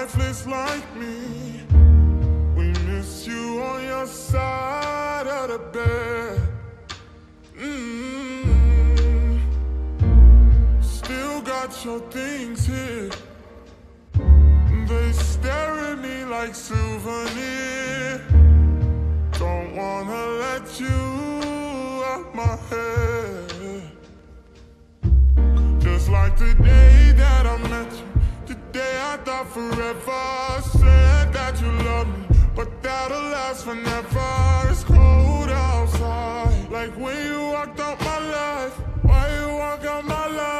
lifeless like me. We miss you on your side of the bed. Still got your things here. They stare at me like souvenir. Don't wanna let you out my head. Just like the day that I met you, the day I thought forever. Said that you love me, but that'll last forever. It's cold outside, like when you walked out my life. Why you walk out my life?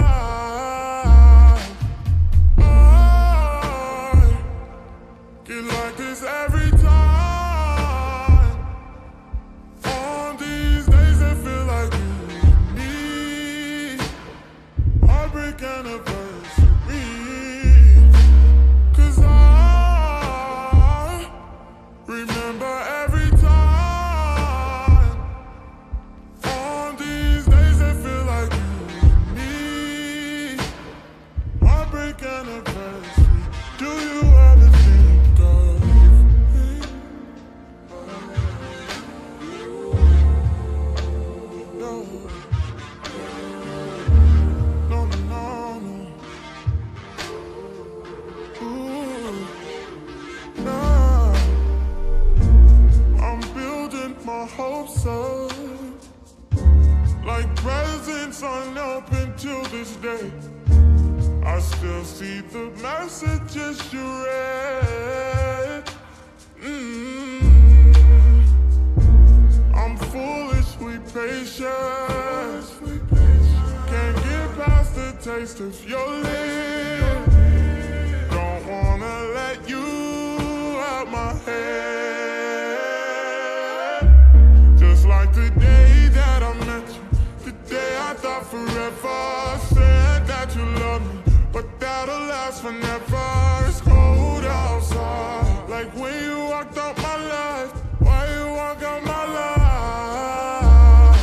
I get like this every time. On these days that feel like you and me. Heartbreak anniversary. 'Cause I remember every time. On these days that feel like you and me. Heartbreak anniversary. Do you ever think of me? No. No, no, no. Ooh, nah. I'm building my hopes up, like presents unopened till this day. I still see the messages you read. I'm foolishly patient. Can't get past the taste of your lips. Don't wanna let you out my head. Just like the day that I met you, the day I thought forever. Said that you love me, but that'll last forever. It's cold outside, like when you walked out my life. Why you walk out my life?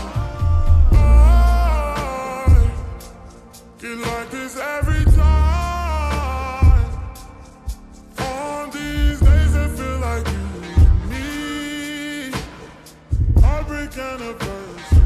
I get like this every time. On these days that feel like you and me. Heartbreak anniversary.